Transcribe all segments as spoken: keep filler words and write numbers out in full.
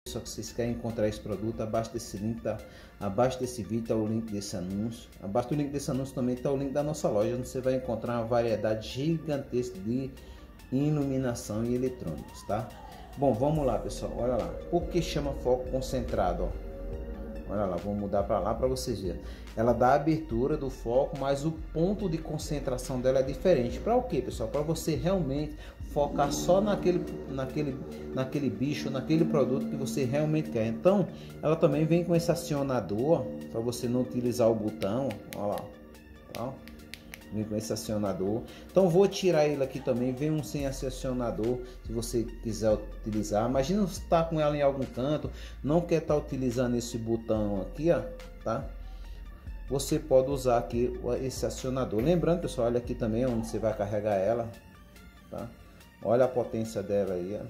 Só que vocês querem encontrar esse produto, abaixo desse link, tá? Abaixo desse vídeo está o link desse anúncio. Abaixo do link desse anúncio também está o link da nossa loja, onde você vai encontrar uma variedade gigantesca de iluminação e eletrônicos, tá? Bom, vamos lá, pessoal. Olha lá. Por que chama foco concentrado? Ó? Olha lá, vou mudar para lá para vocês verem. Ela dá a abertura do foco, mas o ponto de concentração dela é diferente. Para o que, pessoal? Para você realmente focar só naquele, naquele, naquele bicho, naquele produto que você realmente quer. Então, ela também vem com esse acionador, para você não utilizar o botão. Olha lá, ó. Vem com esse acionador. Então vou tirar ele aqui também. Vem um sem esse acionador, se você quiser utilizar. Imagina você está com ela em algum canto, não quer estar tá utilizando esse botão aqui, ó, tá? Você pode usar aqui esse acionador. Lembrando, pessoal, olha aqui também onde você vai carregar ela, tá? Olha a potência dela aí, ó.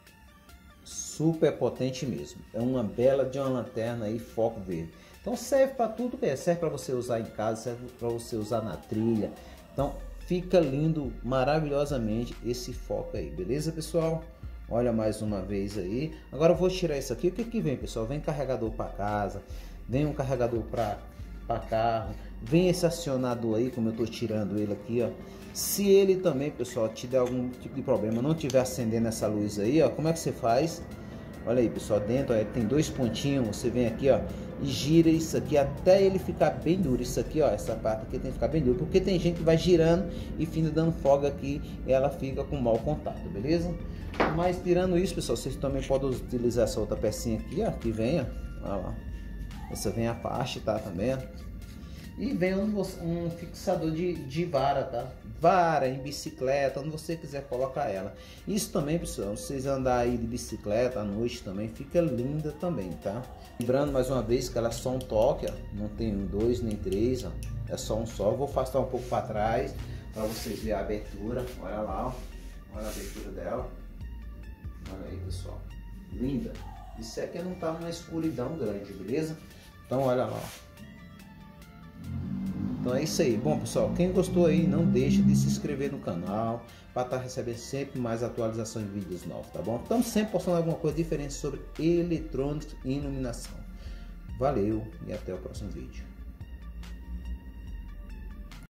Super potente mesmo. É uma bela de uma lanterna aí, foco verde. Então serve para tudo, serve para você usar em casa, serve para você usar na trilha. Então fica lindo, maravilhosamente esse foco aí, beleza, pessoal? Olha mais uma vez aí. Agora eu vou tirar isso aqui. O que que vem, pessoal? Vem carregador para casa, vem um carregador para para carro, vem esse acionador aí, como eu tô tirando ele aqui, ó. Se ele também, pessoal, te der algum tipo de problema, não tiver acendendo essa luz aí, ó, como é que você faz? Olha aí, pessoal, dentro ó, tem dois pontinhos, você vem aqui, ó, e gira isso aqui até ele ficar bem duro. Isso aqui, ó, essa parte aqui tem que ficar bem duro, porque tem gente que vai girando e finda dando folga aqui e ela fica com mau contato, beleza? Mas tirando isso, pessoal, vocês também podem utilizar essa outra pecinha aqui, ó, que vem, ó, olha lá. Essa vem a parte, tá, também. E vem um, um fixador de, de vara, tá? Vara em bicicleta, onde você quiser colocar ela. Isso também, pessoal, vocês andar aí de bicicleta à noite também, fica linda também, tá? Lembrando mais uma vez que ela é só um toque, ó. Não tem dois nem três, ó. É só um só. Vou afastar um pouco para trás para vocês verem a abertura. Olha lá, ó. Olha a abertura dela. Olha aí, pessoal. Linda. Isso aqui não tá numa escuridão grande, beleza? Então olha lá. Então é isso aí. Bom, pessoal, quem gostou aí, não deixe de se inscrever no canal para estar recebendo sempre mais atualizações de vídeos novos, tá bom? Estamos sempre postando alguma coisa diferente sobre eletrônicos e iluminação. Valeu e até o próximo vídeo.